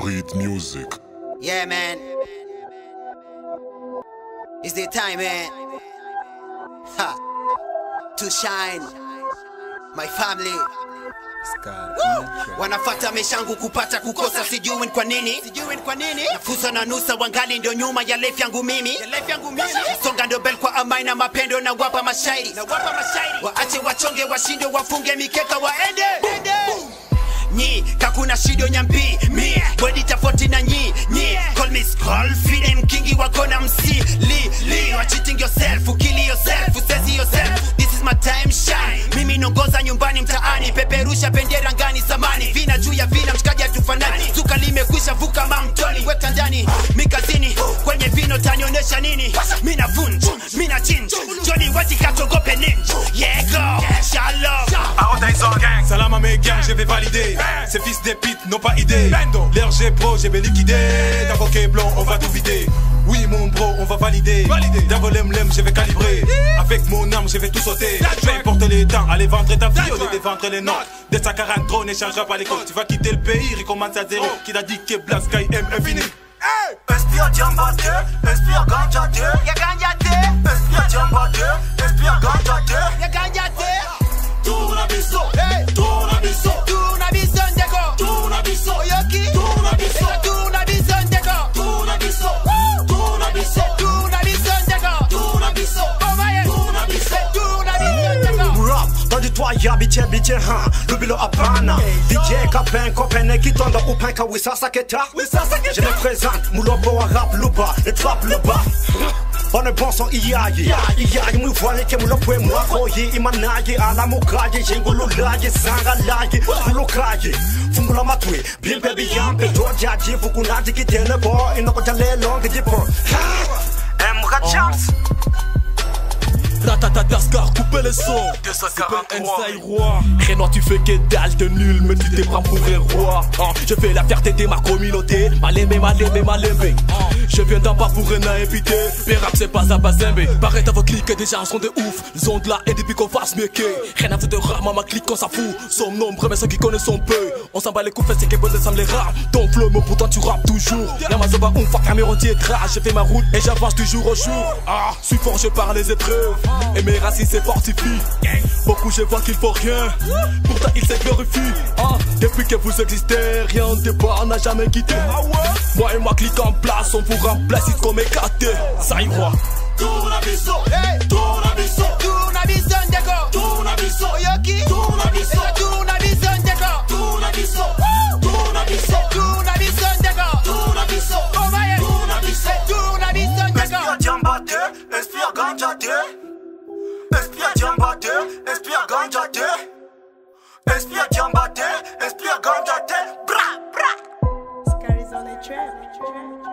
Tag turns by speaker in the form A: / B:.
A: Breed Music.
B: Yeah, man. It's the time, man. Ha. To shine. My family. Wanafata meshangu kupata kukosa, sijui kwa nini. Nafusa na nusa wangali ndio nyuma ya life yangu mimi. Songa ndo bel kwa amai na mapendo na wapa mashairi. Waache wachonge washinde wafunge mikeka waende. Nyi, kakuna shido nyambi, mi body tafoti na nyi, call me skull, feed them kingi wakona msi, li, you are cheating yourself, ukili yourself, usezi yourself, this is my time shine, mimi nongoza nyumbani mtaani, peperusha bendera ngani zamani, vina juu ya vina mshikaji hatufanani, zuka limekwisha vuka mamtoni, weka ndani, mikazini, kwenye vino tanionesha nini, mina vunj, mina chinj, Johnny wati katogope ninj, yeah go, shalom,
C: Salam à mes gangs, je vais valider. Ces fils des pits n'ont pas idée. L'RG pro, j'ai bien liquidé. D'avocat blanc, on va tout vider. Oui, mon bro, on va valider. D'avolem lem, je vais calibrer. Avec mon arme, je vais tout sauter. Peu importe les temps, aller vendre ta vie, au lieu de vendre les notes. Des sacs à drone, n'échangera pas les codes. Tu vas quitter le pays, recommence à zéro. Qui t'a dit que Black Sky M infini?
D: Espia Jamba 2, Espia Ganja 2,
B: ya ganja te,
D: Espia Jamba 2, Espia Ganja 2,
B: ya ganja te.
D: Tuna biso,
B: Hey.
D: Tuna biso,
B: Tuna bison deko,
D: Tuna biso,
B: Oyoki,
D: Tuna biso,
B: Tuna bison deko,
D: Tuna biso, Tuna biso,
B: Tuna bison deko,
D: Tuna biso,
B: Omaye,
D: Tuna biso.
B: Tuna bison deko.
E: Rap, dans du toit y'a biche hein, le bilo apana. DJ Capin, copain qui tombe au pain ka wissa saketa. Je me présente, moulobo à rap luba, le trap luba. On est bon son iyaye, mou voile que moulopo et moi, koye, imanaye, ala mokaye, jengolo laye, sanga laye, moulokaye, fumula matwe, bien baby yampe, doja ji, fukunaji ki tene bo, inoko jale long jipo. Mouka chance.
F: Ratatataskar, coupez les sons.
D: 243.
F: Roi. Rénoir, tu fais que dalle, t'es nul, mais tu t'es prends pour un roi. Je fais la fierté de ma communauté. Malembe. Je viens d'en bas pour rien à inviter. Pérap, c'est pas ça, pas zembé. Paraît à vos clics, déjà on sont de ouf. Ils ont de la haine depuis qu'on fasse mieux que. Rien à foutre de rare, maman clique, on s'en fout. Sommes nombreux, mais ceux qui connaissent sont peu. On s'en bat les coups, c'est que bon, ça me les rares. Ton flow, mais pourtant tu rappes toujours. Y'a ma zoba, on fuck Cameron, tiétra. Je fais ma route et j'avance du jour au jour. Suis forgé par les épreuves. Et mes racines se fortifient. Beaucoup je vois qu'il faut rien. Pourtant ils se glorifient. Depuis que vous existez, rien de bas n'a jamais quitté. Moi et moi clique en place, on vous remplace comme écarté. Ça y va.
D: Tuna biso,
B: Hey.
D: Tuna biso,
B: Tuna bison deko,
D: Tuna biso,
B: Oyoki,
D: Tuna biso,
B: Tuna bison deko,
D: Tuna biso, Tuna biso,
B: Tuna bison deko,
D: Tuna biso,
B: Omaye,
D: Tuna biso.
B: Tuna bison
D: Espia
B: deko.
D: Jamba 2, Espia Ganja 2, Espia Jamba 2, Espia Ganja 2, Espia Jamba 2, Espia Ganja 2, bra, bra.
G: Scary on a trap.